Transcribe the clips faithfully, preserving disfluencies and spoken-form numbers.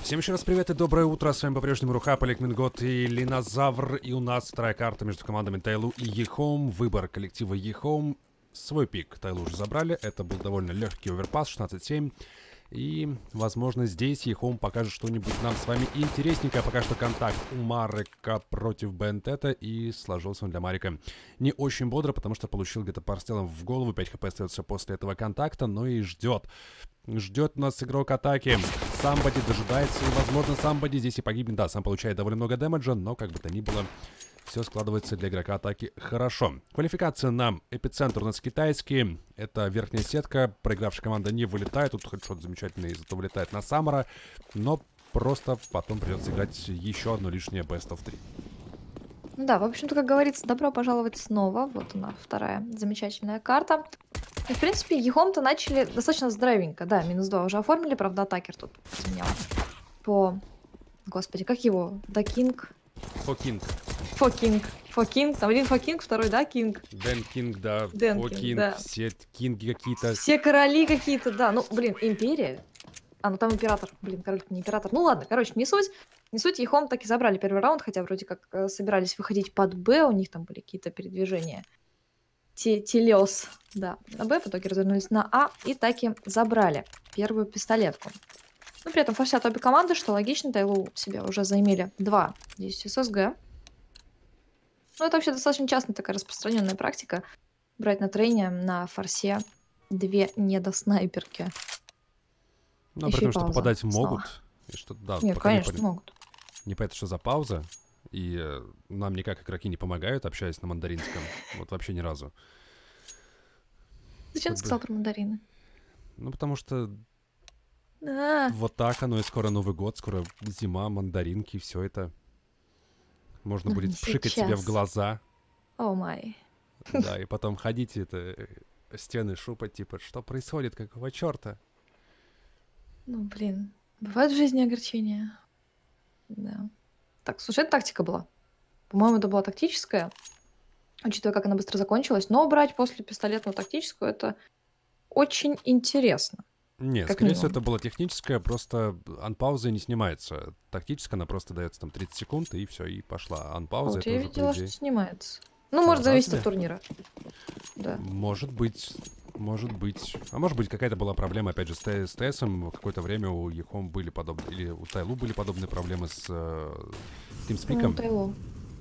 Всем еще раз привет и доброе утро, с вами по-прежнему Рухап, Олег Мингот и Линозавр. И у нас вторая карта между командами Тайлу и Ехом. Выбор коллектива Ехом. Свой пик Тайлу уже забрали, это был довольно легкий оверпас, шестнадцать семь. И, возможно, здесь Ехом покажет что-нибудь нам с вами интересненькое. Пока что контакт у Марика против Бентета, и сложился он для Марика не очень бодро, потому что получил где-то парстелом в голову. пять хп остается после этого контакта, но и ждет. Ждет нас игрок атаки. Самбоди дожидается, и, возможно, Самбоди здесь и погибнет. Да, сам получает довольно много дэмэджа, но, как бы то ни было, все складывается для игрока атаки хорошо. Квалификация нам. Эпицентр у нас китайский. Это верхняя сетка. Проигравшая команда не вылетает. Тут хоть что-то замечательное, зато вылетает на Саммера. Но просто потом придется играть еще одно лишнее Best of три. Да, в общем-то, как говорится, добро пожаловать снова. Вот она, вторая замечательная карта. И, в принципе, Ехом-то начали достаточно здоровенько. Да, минус два уже оформили, правда, атакер тут изменял. По... Господи, как его? Да, Кинг? Фокинг. Фокинг. Фокинг. Там один Фокинг, второй, да, Кинг? Дэн Кинг, да. Дэн Фокинг, Кинг, да. все Кинги какие-то. Все короли какие-то, да. Ну, блин, Империя. А, ну там император. Блин, король не император. Ну ладно, короче, не суть. Не суть, Ехом так и забрали первый раунд, хотя вроде как э, собирались выходить под Б, у них там были какие-то передвижения. Телес, да, на Б, в итоге развернулись на А и таки забрали первую пистолетку. Но при этом форсят обе команды, что логично, Тайлу себя уже заимели два десять эс эс гэ. Ну, это вообще достаточно часто такая распространенная практика, брать на трейне на форсе две недоснайперки. Ну, Еще потому и что пауза попадать снова. могут. И что, да, Нет, пока конечно, не пон- могут. непонятно, что за пауза. И э, нам никак игроки не помогают, общаясь на мандаринском. Вот вообще ни разу. Зачем Как ты бы- сказал про мандарины? Ну, потому что А, вот так оно, и скоро Новый год, скоро зима, мандаринки, все это. Можно Ну, будет не пшикать себе в сейчас. глаза. о май. Да, и потом ходить это э, стены шупать, типа, что происходит, какого черта? Ну, блин, бывают в жизни огорчения. Да. Так, слушай, это тактика была. По-моему, это была тактическая, учитывая, как она быстро закончилась. Но брать после пистолетную тактическую — это очень интересно. Нет, Как скорее всего, минимум. это было техническое, просто анпауза не снимается. Тактическая, она просто дается там тридцать секунд, и все, и пошла. Анпауза, Вот это я уже, по видела, что идее... снимается. Ну, Что, может зависеть разве? от турнира. Да. Может быть, может быть. А может быть, какая-то была проблема, опять же, с Т- с ТСом. Какое-то время у Ехом были подобные, или у Тайлу были подобные проблемы с э, Ну, TeamSpeak. Тайло.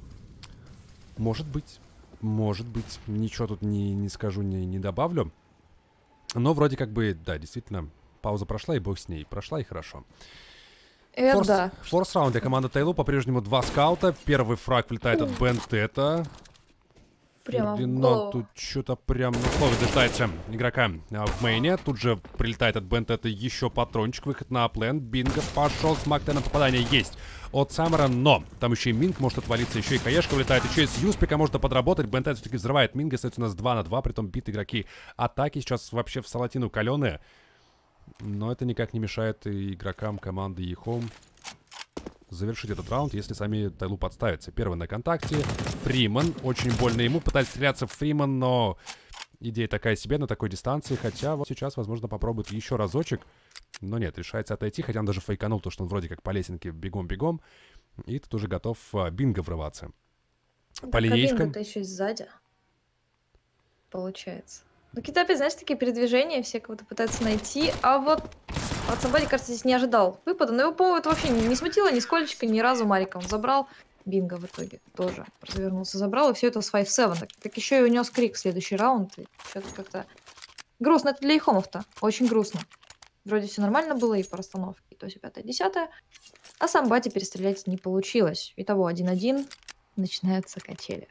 Может быть, может быть. Ничего тут не, не скажу, не, не добавлю. Но вроде как бы, да, действительно, пауза прошла, и бог с ней. Прошла, и хорошо. Э, Форс, да. форс раунд для команды Тайлу. По-прежнему два скаута. Первый фраг влетает от Бентета. Прямо в Фердинанд голову. тут что-то прям на слове дождается игрока а, в мейне. Тут же прилетает от Бентета еще патрончик. Выход на аплен. Бинго пошел. С Мактеном попадание есть от Саммера. Но там еще и Минг может отвалиться. Еще и Каешка вылетает. Еще и с Юспика можно подработать. Бентет все-таки взрывает Минга. Остается у нас два на два. Притом бит игроки атаки. Сейчас вообще в салатину каленые. Но это никак не мешает и игрокам команды Ехом завершить этот раунд, если сами Тайлу подставятся. Первый на контакте. Фриман. Очень больно ему. Пытается стреляться в Фриман, но идея такая себе на такой дистанции. Хотя вот сейчас, возможно, попробует еще разочек. Но нет, решается отойти. Хотя он даже фейканул, то что он вроде как по лесенке бегом-бегом. И тут уже готов а, Бинго врываться. По линейкам. Это еще и сзади. Получается. Ну, какие-то опять, знаешь, такие передвижения, все кого-то пытаются найти, а вот от Самбади, кажется, здесь не ожидал выпада, но его, по-моему, это вообще не, не смутило нисколечко, ни разу Марика он забрал. Бинго в итоге тоже развернулся, забрал, и все это с пять семь. Так, так еще и унес крик в следующий раунд. И что-то как-то грустно это для Ехомов-то, очень грустно. Вроде все нормально было и по расстановке, и то есть пятое десятое, а Самбади перестрелять не получилось. Итого один один, начинаются качели.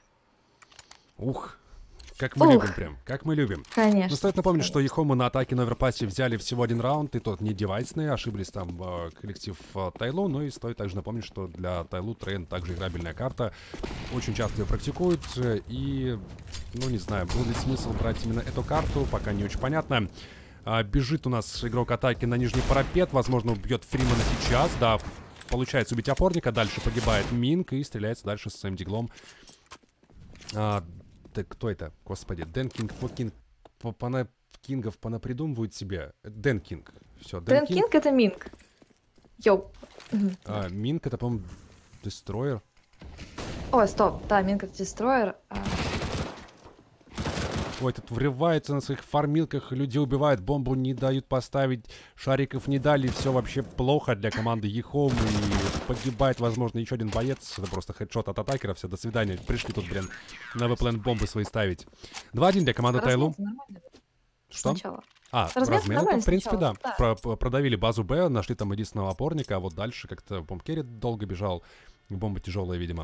Ух. Как мы Ух. любим прям, как мы любим. Конечно. Но стоит напомнить, конечно. что Ехомы на атаке на оверпассе взяли всего один раунд, и тот не девайсный, ошиблись там э, коллектив э, Тайлу. Ну и стоит также напомнить, что для Тайлу Трейн также играбельная карта. Очень часто ее практикуют, э, и, ну не знаю, был ли смысл брать именно эту карту, пока не очень понятно. А, бежит у нас игрок атаки на нижний парапет, возможно, убьет Фримана сейчас, да, получается убить опорника, дальше погибает Минг и стреляется дальше со своим диглом. А, да кто это? Господи, Дэн Кинг, Фокинг, Пана Кингов понапридумывают себе. Дэн Кинг. Все, Дэн Кинг это Минг. Йоу. Мгм. А, Минк это, по-моему, Дестройер. Ой, стоп, да, Минк это дестройер. а, Ой, тут врывается на своих фармилках, людей убивают, бомбу не дают поставить, шариков не дали, все вообще плохо для команды Ехом, и погибает, возможно, еще один боец. Это просто хедшот от атакера, все, до свидания. Пришли тут, блин, на вплен бомбы свои ставить. два-один для команды Тайлу. разминка нормально Что? сначала. А, Разминка размен, это, нормально в принципе, да. сначала, да. Про- про- продавили базу Б, нашли там единственного опорника, а вот дальше как-то бомбкерри долго бежал. Бомба тяжелая, видимо.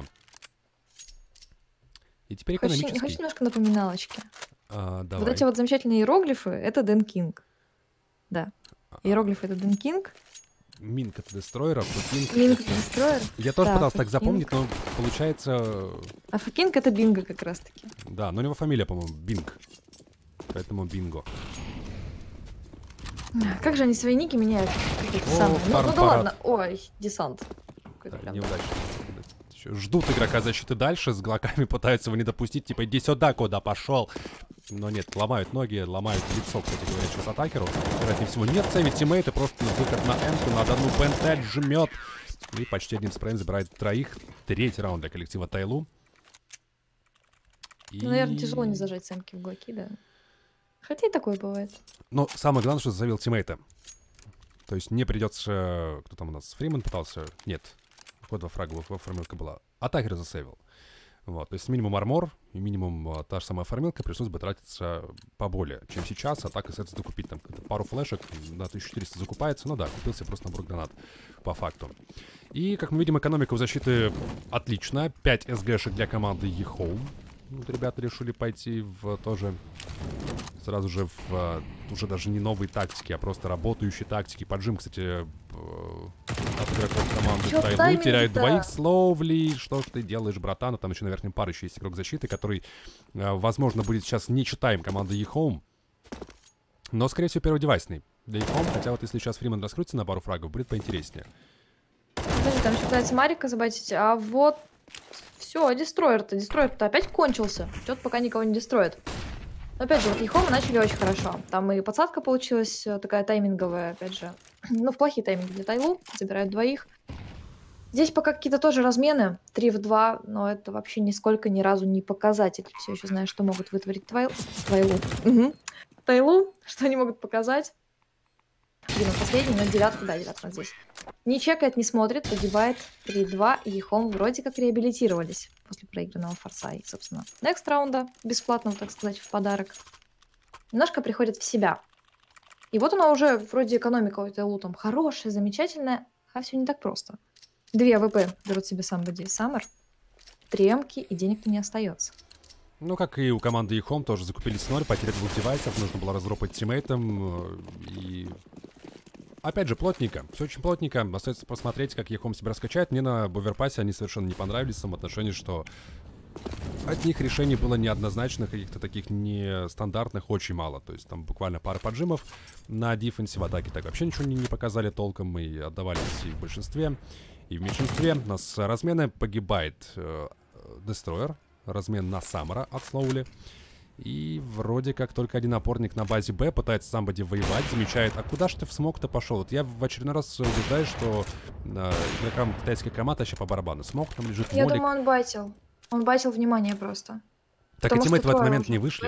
И теперь Хочешь, экономический. хочешь немножко напоминалочки? А, Вот давай. эти вот замечательные иероглифы — это Дэн Кинг. Да. Иероглифы — это Дэн Кинг. Минк это Дестройер, а Фукинг Минк — это- это дестройер. Я тоже Да, пытался так Фукинг. запомнить, но получается... А Фукинг — это Бинго как раз-таки. Да, но у него фамилия, по-моему, Бинг. Поэтому Бинго. Как же они свои ники меняют? Какие-то О, самые. Ну, ну да фарм-парад. ладно. Ой, десант. Какой-то Да, прям, неудачно. Ещё ждут игрока защиты дальше, с глоками пытаются его не допустить, типа иди сюда, куда пошел. Но нет, ломают ноги, ломают лицо, кстати говоря, сейчас атакеру. Вероятнее всего нет, сейвит тиммейты, просто выход на эмку, на одну пентель жмет. И почти одним спреем забирает троих. Третий раунд для коллектива Тайлу. И... Ну, наверное, тяжело не зажать самки в глоки, да. Хотя и такое бывает. Но самое главное, что завел тиммейта. То есть не придется... Кто там у нас? Фриман пытался? Нет. Вход во фраг, во фармилка была. Атакер засейвил. Вот. То есть минимум армор и минимум а, та же самая фармилка пришлось бы тратиться поболее, чем сейчас. А так, если докупить там пару флешек, на тысячу четыреста закупается. Ну да, купил себе просто набор гранат по факту. И, как мы видим, экономика у защиты отличная. пять эсгэшек для команды Ехоум. Вот ребята решили пойти в тоже сразу же в а, уже даже не новые тактики, а просто работающие тактики. Поджим, кстати, э, от игроков команды Чё Тайлу тайминг-то? теряют двоих. Слоувли, что ж ты делаешь, братан? А там еще на верхнем паре еще есть игрок защиты, который, э, возможно, будет сейчас не читаем команды Ехоум. Но, скорее всего, первый девайсный для Ехоум. Хотя вот если сейчас Фриман раскрутится на пару фрагов, будет поинтереснее. Подожди, там еще пытается Марика забайтить, а вот... Все, дестройер-то, дестройер-то опять кончился. Что-то пока никого не дестроит. Но опять же, вот Ехомы начали очень хорошо. Там и подсадка получилась э, такая тайминговая, опять же. Ну, в плохие тайминги для Тайлу. Забирают двоих. Здесь пока какие-то тоже размены. три в два, но это вообще нисколько ни разу не показатель. Все еще знаешь, что могут вытворить Твайл... Твайлу. Угу. Тайлу, что они могут показать. Блин, последний, но девятка, да, девятка здесь. Не чекает, не смотрит, погибает три-два. И Ехом вроде как реабилитировались после проигранного форса. И, собственно, next раунда бесплатного, так сказать, в подарок. Немножко приходит в себя. И вот она уже, вроде экономика у Тайлу там хорошая, замечательная, а все не так просто. Две АВП берут себе Somebody Summer, три эмки, и денег-то не остается. Ну, как и у команды Ехом, тоже закупились ноль, потеря двух девайсов, нужно было разропать тиммейтам. И... Опять же, плотненько. Все очень плотненько. Остается посмотреть, как Ехом себя раскачает. Мне на Боверпассе они совершенно не понравились в том отношении, что от них решений было неоднозначных, каких-то таких нестандартных очень мало. То есть там буквально пара поджимов на дефенсе, в атаке так вообще ничего не, не показали толком. Мы отдавались и в большинстве, и в меньшинстве. У нас размены погибает э, Дестройер. Размен на Саммера от Слоули. И вроде как только один опорник на базе Б пытается самбоди воевать, замечает, а куда ж ты в смог-то пошел? Вот я в очередной раз убеждаюсь, что э, игрокам китайской команды вообще по барабану. Смог, там лежит Я молик. думаю, он байтил. Он байтил внимание просто. Так потому и тиммейты что в этот трое момент уже не в вышли. Б.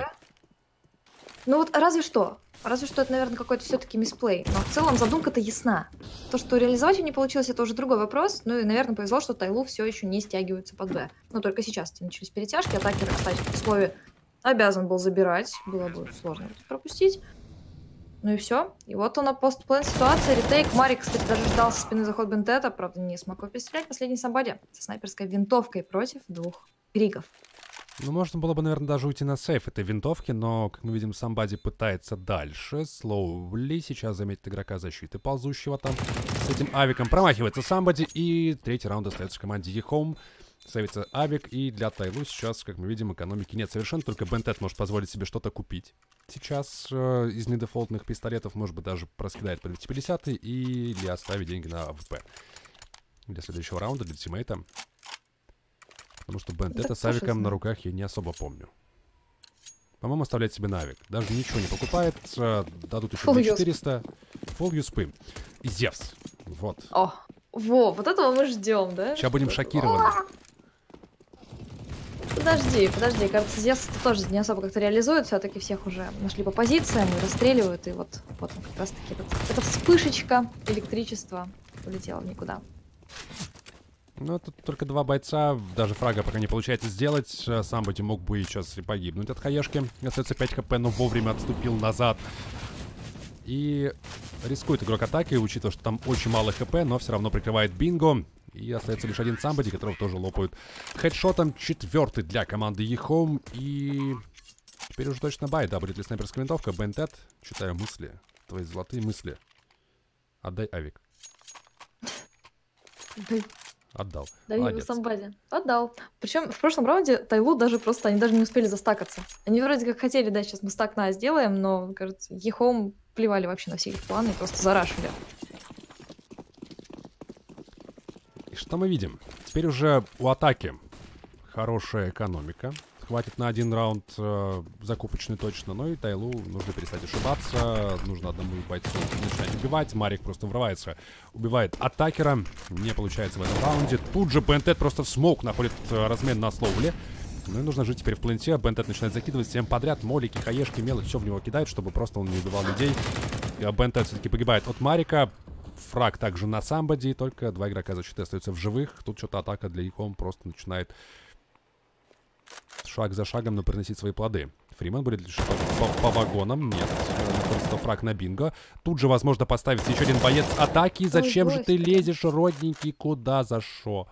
Ну вот разве что. Разве что это, наверное, какой-то все-таки мисплей. Но в целом задумка-то ясна. То, что реализовать ее не получилось, это уже другой вопрос. Ну и, наверное, повезло, что Тайлу все еще не стягивается под Б. Но только сейчас начались перетяжки. Атакер, кстати, в условии обязан был забирать. Было бы сложно пропустить. Ну и все. И вот она постплен ситуация. Ретейк. Марик, кстати, даже ждал со спины заход Бентета. Правда, не смог его перестрелять. Последний самбади со снайперской винтовкой против двух кригов. Ну, можно было бы, наверное, даже уйти на сейф этой винтовки, но, как мы видим, Самбади пытается дальше. Слоули сейчас заметит игрока защиты, ползущего там с этим авиком. Промахивается Самбади, и третий раунд остается команде Ехом. Сейвится авик, и для Тайлу сейчас, как мы видим, экономики нет совершенно, только Бентет может позволить себе что-то купить. Сейчас э, из недефолтных пистолетов, может быть, даже проскидает по двести пятьдесят или оставить деньги на АВП. Для следующего раунда, для тиммейта. Потому что Бентета с авиком на руках я не особо помню. По-моему, оставляет себе на авик. Даже ничего не покупает. Дадут еще две тысячи четыреста. Фулл юспы. И Зевс. Вот. О, Во, вот этого мы ждем, да? Сейчас будем шокированы. Подожди, подожди, кажется, Зевс тоже не особо как-то реализует, все-таки всех уже нашли по позициям и расстреливают, и вот, вот он как раз-таки, вот, эта вспышечка электричества улетела в никуда. Ну, тут только два бойца, даже фрага пока не получается сделать. Самбоди мог бы сейчас и погибнуть от хаешки. Остается пять хп, но вовремя отступил назад. И рискует игрок атаки, учитывая, что там очень мало хп, но все равно прикрывает бинго. И остается лишь один самбоди, которого тоже лопают хедшотом. Четвертый для команды Ехом. И теперь уже точно бай. Да, будет ли снайперская винтовка? Бентед. Читаю мысли. Твои золотые мысли. Отдай авик. Отдал. Дави самбади. Отдал. Причем в прошлом раунде Тайлу даже просто, они даже не успели застакаться. Они вроде как хотели, да, сейчас мы стак на сделаем, но, кажется, Ехом плевали вообще на все их планы и просто зарашили. И что мы видим? Теперь уже у атаки хорошая экономика. Хватит на один раунд э, закупочный точно. Но и Тайлу нужно перестать ошибаться. Нужно одному бойцу начинать убивать. Марик просто врывается, убивает атакера. Не получается в этом раунде. Тут же Бентед просто в смоук находит э, размен на Слоуле. Ну и нужно жить теперь в пленте. Бентед начинает закидывать всем подряд. Молики, хаешки, мелочь, все в него кидает, чтобы просто он не убивал людей. Бентед все-таки погибает от Марика. Фраг также на самбоди. Только два игрока защиты остаются в живых. Тут что-то атака для Ехом просто начинает шаг за шагом, но приносить свои плоды. Фриман будет лишь по, по, по вагонам. Нет. Просто фраг на бинго. Тут же, возможно, поставится еще один боец атаки. Зачем Ой, же ты лезешь, родненький? Куда? За шо?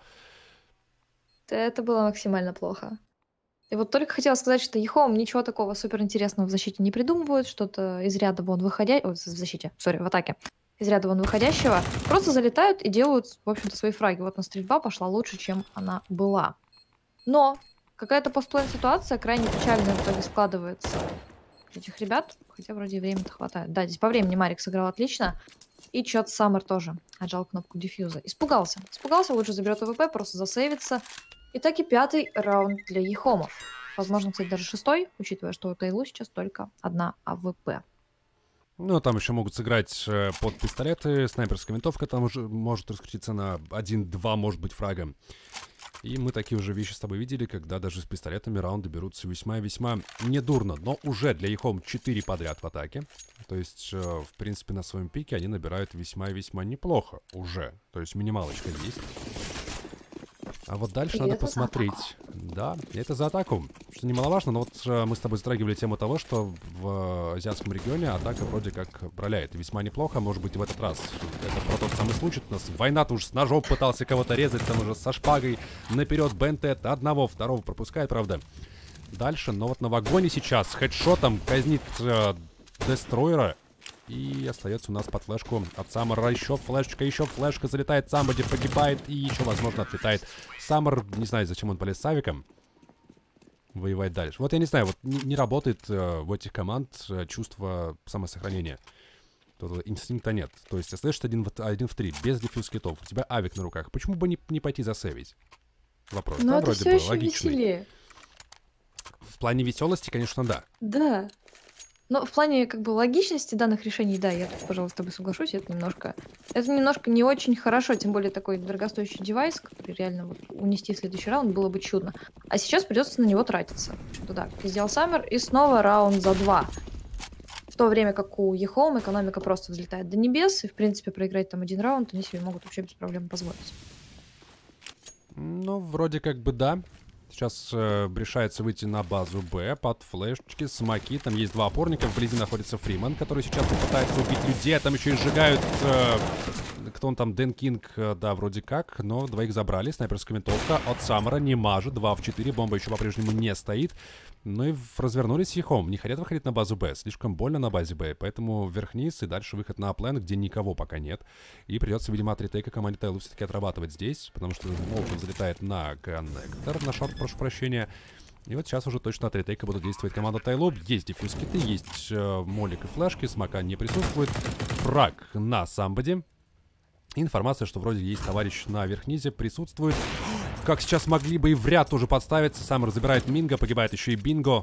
Это было максимально плохо. И вот только хотела сказать, что Ехом ничего такого суперинтересного в защите не придумывают. Что-то из ряда вон выходя... Ой, в защите, сори, в атаке. Из ряда вон выходящего. Просто залетают и делают, в общем-то, свои фраги. Вот на стрельба пошла лучше, чем она была. Но какая-то постплейн ситуация крайне печальная в итоге складывается этих ребят. Хотя вроде времени-то хватает. Да, здесь по времени Марик сыграл отлично. И Чот Саммер тоже отжал кнопку диффьюза. Испугался. Испугался, лучше заберет АВП, просто засейвится. И так и пятый раунд для Ехомов. Возможно, кстати, даже шестой, учитывая, что у Тайлу сейчас только одна АВП. Ну, там еще могут сыграть э, под пистолеты. Снайперская винтовка там уже может раскрутиться на один-два, может быть, фрага. И мы такие уже вещи с тобой видели, когда даже с пистолетами раунды берутся весьма-весьма недурно. Но уже для Ехом четыре подряд в атаке. То есть, э, в принципе, на своем пике они набирают весьма-весьма неплохо уже. То есть минималочка есть. А вот дальше и надо посмотреть. Да, и это за атаку. Что немаловажно, но вот э, мы с тобой затрагивали тему того, что в э, азиатском регионе атака вроде как броляет. Весьма неплохо, может быть, и в этот раз. Это про тот самый случай. У нас Войнат уж с ножом пытался кого-то резать, там уже со шпагой. Наперед Бентед одного, второго пропускает, правда. Дальше, но вот на вагоне сейчас хедшотом казнит э, Дестройера. И остается у нас под флешку от Саммера. Еще флешечка, еще флешка. Залетает Самбоди, погибает. И еще, возможно, отлетает Саммер. Не знаю, зачем он полез с авиком. Воевать дальше. Вот я не знаю, вот не, не работает э, в этих команд э, чувство самосохранения. Тут инстинкта нет. То есть остаешься один в, один в три, без дефьюз китов. У тебя авик на руках. Почему бы не, не пойти засейвить? Вопрос. Но да, это вроде все бы еще логичный. Веселее. В плане веселости, конечно, да. Да. Но в плане как бы логичности данных решений, да, я тут, пожалуй, с тобой соглашусь, это немножко, это немножко не очень хорошо, тем более такой дорогостоящий девайс, который реально вот унести в следующий раунд было бы чудно. А сейчас придется на него тратиться. Что-то да, как сделал Саммер, и снова раунд за два. В то время как у Ехом экономика просто взлетает до небес, и в принципе проиграть там один раунд они себе могут вообще без проблем позволить. Ну, вроде как бы да. Сейчас э, решается выйти на базу Б под флешечки, смоки. Там есть два опорника. Вблизи находится Фриман, который сейчас попытается убить людей. А там еще и сжигают... Э, кто он там? Дэн Кинг, э, да, вроде как. Но двоих забрали. Снайперская винтовка от Саммера не мажет. два в четыре. Бомба еще по-прежнему не стоит. Ну и развернулись Ехом. Не хотят выходить на базу Б. Слишком больно на базе Б. Поэтому вверх-вниз и дальше выход на план, где никого пока нет. И придется, видимо, от ретейка команде Тайлу все-таки отрабатывать здесь. Потому что Молотов залетает на коннектор. На шорт, прошу прощения. И вот сейчас уже точно от ретейка будут действовать команда Тайлу. Есть дефьюз-киты, есть э, молик и флешки. Смока не присутствует. Фраг на самбоди. Информация, что вроде есть товарищ на верхнизе, присутствует. Как сейчас могли бы и в ряд тоже подставиться. Саммер забирает Минго, погибает еще и Бинго.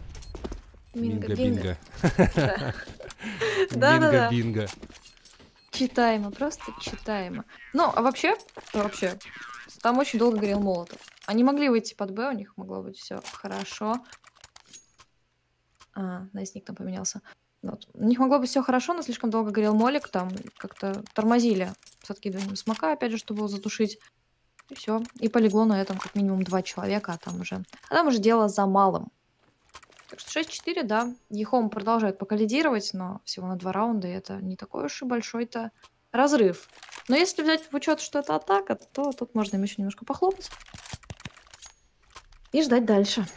Минго, Бинго. Минго, Бинго. читаемо, просто читаемо. Ну, а вообще, вообще, там очень долго горел Молотов. Они могли выйти под Б, у них могло быть все хорошо. А, Найсник там поменялся. Вот. У них могло быть все хорошо, но слишком долго горел молик, там как-то тормозили с откидыванием смока, опять же, чтобы его затушить. И все. И полегло на этом как минимум два человека, а там уже... А там уже дело за малым. Так что шесть четыре, да. Ехом продолжает пока лидировать, но всего на два раунда, и это не такой уж и большой-то разрыв. Но если взять в учет, что это атака, то тут можно им еще немножко похлопать. И ждать дальше.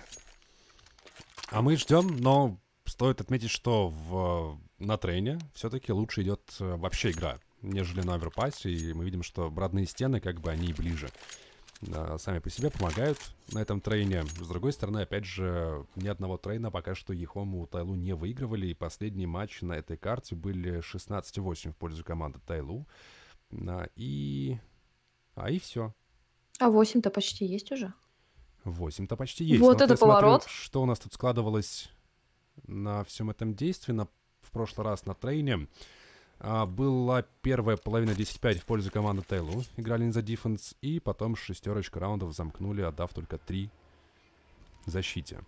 А мы ждем, но стоит отметить, что в, на трейне все-таки лучше идет вообще игра, нежели на оверпассе. И мы видим, что родные стены, как бы они ближе. Сами по себе помогают на этом трейне. С другой стороны, опять же, ни одного трейна пока что Ехому Тайлу не выигрывали. И последние матчи на этой карте были шестнадцать восемь в пользу команды Тайлу. И... А и все. А восемь-то почти есть уже. восемь-то почти есть. Вот Но это вот поворот. Смотрю, что у нас тут складывалось на всем этом действии. На... В прошлый раз на трейне. А, была первая половина десять пять в пользу команды Тайлу. Играли не за дефенс. И потом шестерочка раундов замкнули, отдав только три защите.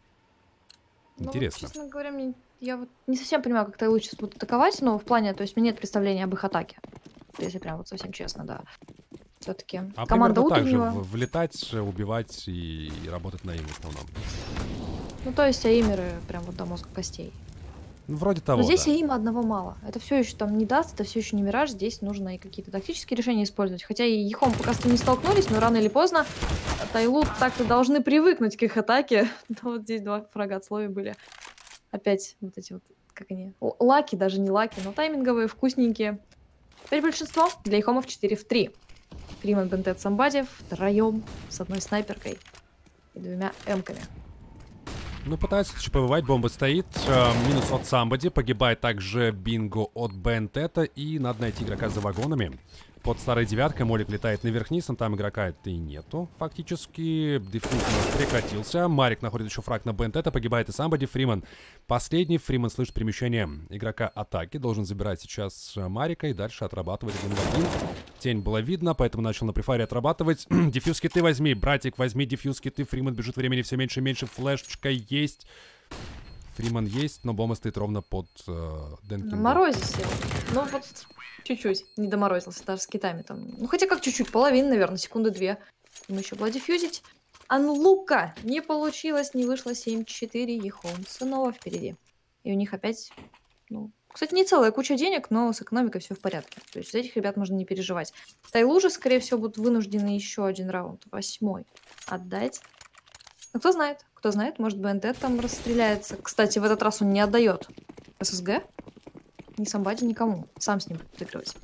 Интересно. Ну, честно говоря, мне, я вот не совсем понимаю, как Тайлу сейчас будут атаковать, но в плане, то есть у меня нет представления об их атаке. Если прям вот совсем честно, да. Все-таки а команда утреннего... также влетать, убивать и, и работать на им в основном. Ну, то есть аимеры прям вот до мозга костей. Вроде того, Но здесь да. аима одного мало. Это все еще там не даст, это все еще не мираж. Здесь нужно и какие-то тактические решения использовать. Хотя и Ехом пока с этим не столкнулись, но рано или поздно Тайлу так-то должны привыкнуть к их атаке. Но вот здесь два фрага от слоя были. Опять вот эти вот, как они, лаки, даже не лаки, но тайминговые, вкусненькие. Теперь большинство для Ехомов четыре в три. Фриман, Бентед, Самбади втроем с одной снайперкой и двумя эмками. Ну, пытается еще побывать, бомба стоит. Э, минус от Самбади. Погибает также Бинго от Бентета. И надо найти игрока за вагонами. Под старой девяткой Молик летает наверх-вниз, но там игрока это и нету. Фактически дефьюз у нас прекратился. Марик находит еще фраг на Бентета. Погибает и Самбади. Фриман последний. Фриман слышит перемещение игрока атаки. Должен забирать сейчас Марика и дальше отрабатывать один в один. Тень было видно, поэтому начал на префаре отрабатывать. Дефьюз киты возьми, братик, возьми дефьюз киты. Фриман бежит, времени все меньше и меньше. Флешечка есть. Фриман есть, но бомба стоит ровно под э, Денкингом. Морозился. Ну вот чуть-чуть не доморозился, даже с китами там. Ну хотя как чуть-чуть, половина, наверное, секунды две. Ему еще было дефьюзить. Анлука не получилось, не вышло семь четыре. Ехом снова впереди. И у них опять, ну, кстати, не целая куча денег, но с экономикой все в порядке. То есть за этих ребят можно не переживать. Тайлу же, скорее всего, будут вынуждены еще один раунд, восьмой, отдать. Ну кто знает, кто знает, может Бентед там расстреляется. Кстати, в этот раз он не отдает ССГ. Ни Самбади, никому. Сам с ним будет играть.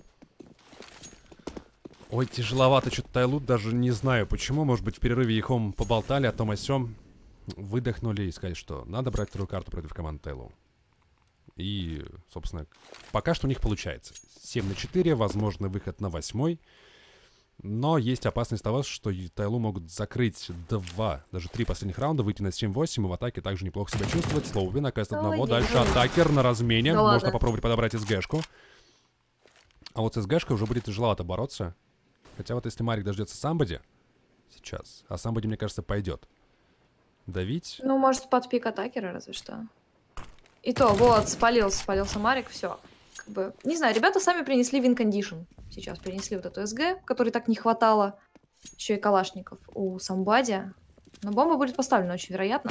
Ой, тяжеловато что-то Тайлу, даже не знаю почему. Может быть, в перерыве Ехом поболтали о том о сём. Выдохнули и сказали, что надо брать вторую карту против команды Тайлу. И, собственно, пока что у них получается. семь на четыре, возможно, выход на восьмой. Но есть опасность того, что Тайлу могут закрыть два, даже три последних раунда, выйти на семь восемь, и в атаке также неплохо себя чувствовать. Слоуви наказ одного, Ой, дальше ой. атакер на размене. Да Можно ладно. попробовать подобрать СГшку. А вот с СГшкой уже будет тяжеловато бороться. Хотя вот если Марик дождется Самбади сейчас, а Самбади, мне кажется, пойдет давить. Ну, может, под пик атакера, разве что. И то, вот, спалился, спалился Марик, все. Как бы, не знаю, ребята сами принесли win condition. Сейчас принесли вот эту СГ, которой так не хватало. Еще и калашников у Самбади. Но бомба будет поставлена, очень вероятно.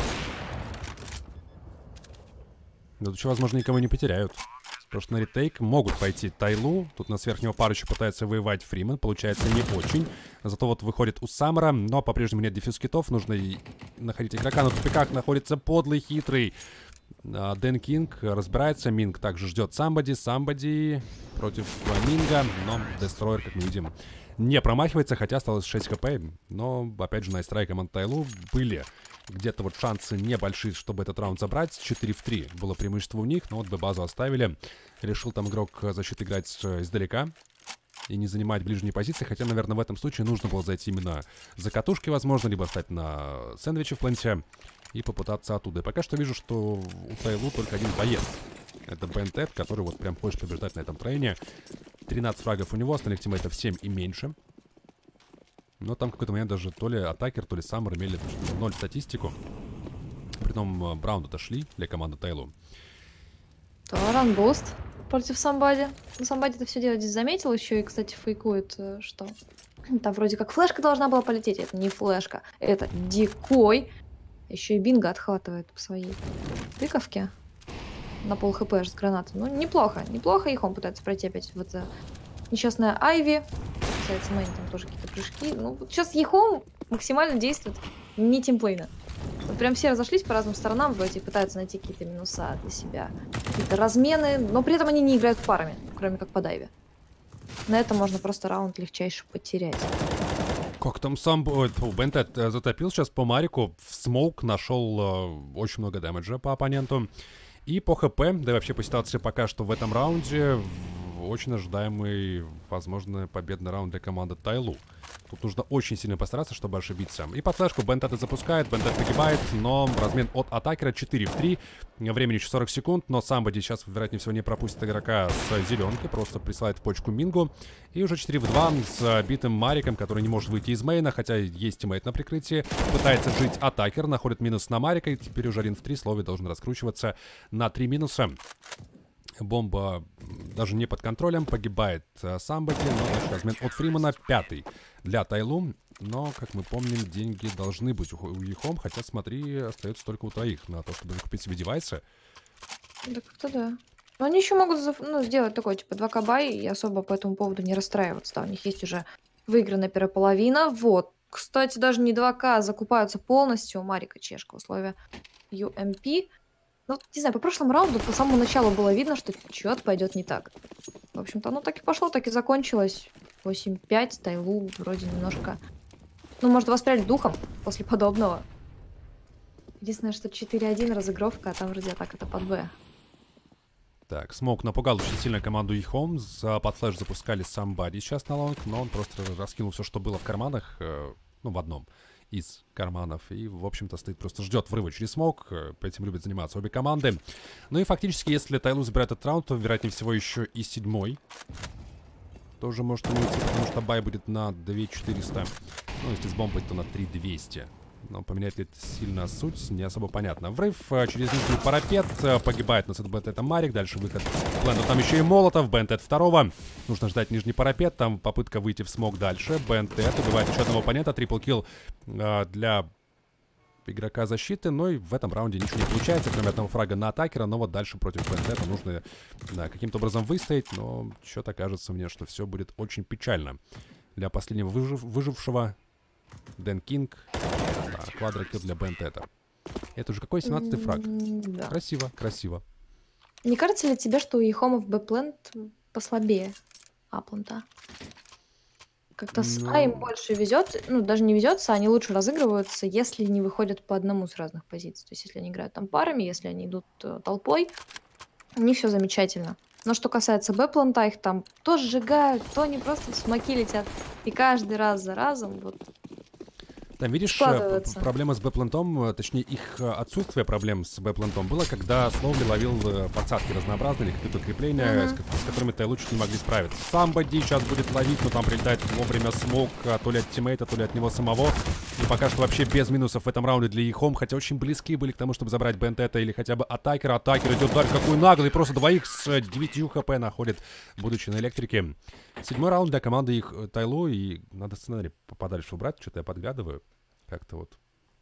Да тут еще, возможно, никого не потеряют. Потому что на ретейк могут пойти Тайлу. Тут на сверхнего парыча пытается воевать Фриман. Получается не очень. Зато вот выходит у Саммера. Но по-прежнему нет дефьюз китов. Нужно и находить игрока. На тупиках находится подлый, хитрый Дэн Кинг. Разбирается. Минг также ждет Самбади. Самбади против Минга. Но Дестройер, как мы видим, не промахивается. Хотя осталось шесть хп. Но, опять же, на страйк команд Тайлу были где-то вот шансы небольшие, чтобы этот раунд забрать. четыре в три было преимущество у них, но вот Б-базу оставили. Решил там игрок защиты играть издалека и не занимать ближние позиции. Хотя, наверное, в этом случае нужно было зайти именно за катушки, возможно, либо встать на сэндвиче в пленте и попытаться оттуда. И пока что вижу, что у Тайлу только один боец. Это Бентед, который вот прям хочет побеждать на этом трейне. тринадцать фрагов у него, остальных тиммейтов семь и меньше. Но там в какой-то момент даже то ли Атакер, то ли Саммер имели ноль статистику. Притом Браун дошли для команды Тайлу. То ранбуст против Самбади. Ну, Самбади это все дело здесь заметил еще и, кстати, фейкует, что там вроде как флешка должна была полететь. Это не флешка, это дикой. Еще и Бинго отхватывает по своей тыковке на пол хп с гранаты. Ну, неплохо, неплохо. Их он пытается пройти опять в это несчастная Айви. Кстати, Мейн там тоже какие-то прыжки. Ну, вот сейчас Ехом максимально действует не тимплейна. Вот прям все разошлись по разным сторонам, вроде пытаются найти какие-то минуса для себя, какие-то размены, но при этом они не играют парами, кроме как по дайве. На этом можно просто раунд легчайше потерять. Как там сам Бентед затопил сейчас по Марику, в смоук нашел э, очень много дэмэджа по оппоненту. И по хп, да и вообще по ситуации пока что в этом раунде, очень ожидаемый, возможно, победный раунд для команды Тайлу. Тут нужно очень сильно постараться, чтобы ошибиться. И под флешку Бентед запускает, Бентед погибает, но размен от Атакера четыре в три. Времени еще сорок секунд, но Самбади сейчас, вероятнее всего, не пропустит игрока с зеленки, просто присылает в почку Мингу. И уже четыре в два с битым Мариком, который не может выйти из мейна, хотя есть тиммейт на прикрытии. Пытается жить Атакер, находит минус на Марика, и теперь уже один в три, Слови должен раскручиваться на три минуса. Бомба даже не под контролем, погибает uh, Самбади, но дальше размен от Фримана, пятый для Тайлу. Но, как мы помним, деньги должны быть у, у Ехом, хотя, смотри, остается только у твоих на то, чтобы купить себе девайсы. Да как-то да. Но они еще могут ну, сделать такой, типа, два кабай и особо по этому поводу не расстраиваться. Да, у них есть уже выигранная первая половина. Вот. Кстати, даже не два ка, закупаются полностью. У Марика чешка, условия ю эм пи. Ну, не знаю, по прошлому раунду, по самому началу было видно, что что-то пойдет не так. В общем-то, оно так и пошло, так и закончилось. восемь пять, Тайлу вроде немножко... Ну, может, воспряли духом после подобного. Единственное, что четыре один разыгровка, а там вроде атака-то под Б. Так, Смоук напугал очень сильно команду Ехом. За под флэш запускали Самбади сейчас на лонг, но он просто раскинул все, что было в карманах, э, ну, в одном из карманов. И, в общем-то, стоит просто ждет врыва через смог. Этим любят заниматься обе команды. Ну и фактически, если Тайлу забирает этот раунд, то, вероятнее всего, еще и седьмой тоже может уйти, потому что бай будет на две четыреста. Ну, если с бомбой, то на три двести. Но поменяет ли это сильно суть, не особо понятно. Врыв через нижний парапет. Погибает на СДБТ это Марик. Дальше выход в Бленду. Там еще и Молотов. Бентед второго. Нужно ждать нижний парапет. Там попытка выйти в смог дальше. Бентед убивает еще одного оппонента. Трипл килл э, для игрока защиты. Но и в этом раунде ничего не получается, кроме одного фрага на Атакера. Но вот дальше против Бентеда нужно да, каким-то образом выстоять. Но что-то кажется мне, что все будет очень печально. Для последнего выжив выжившего Дэн Кинг. Да, квадрокилл для Бентета. Это уже какой семнадцатый фраг? Да. Красиво, красиво. Не кажется ли тебе, что у Ехомов Б-плент послабее Апланта? Как-то с Ну... А им больше везет, ну даже не везется, они лучше разыгрываются, если не выходят по одному с разных позиций. То есть если они играют там парами, если они идут э, толпой, у них все замечательно. Но что касается Б-планта, их там то сжигают, то они просто в смоки летят. И каждый раз за разом вот... Там, видишь, проблема с Б-плентом, точнее, их отсутствие проблем с Б-плентом было, когда Словли ловил подсадки разнообразные, или какие-то крепления, mm-hmm. с, с которыми ты лучше не могли справиться. Самбади сейчас будет ловить, но там прилетает вовремя смог, то ли от тиммейта, то ли от него самого. И пока что вообще без минусов в этом раунде для Ехом, хотя очень близки были к тому, чтобы забрать Бентета или хотя бы Атакера. Атакер идет дальше, какой наглый, просто двоих с девятью хп находит, будучи на электрике. Седьмой раунд для команды их Тайлу, и надо сценарий подальше убрать, что-то я подглядываю. Как-то вот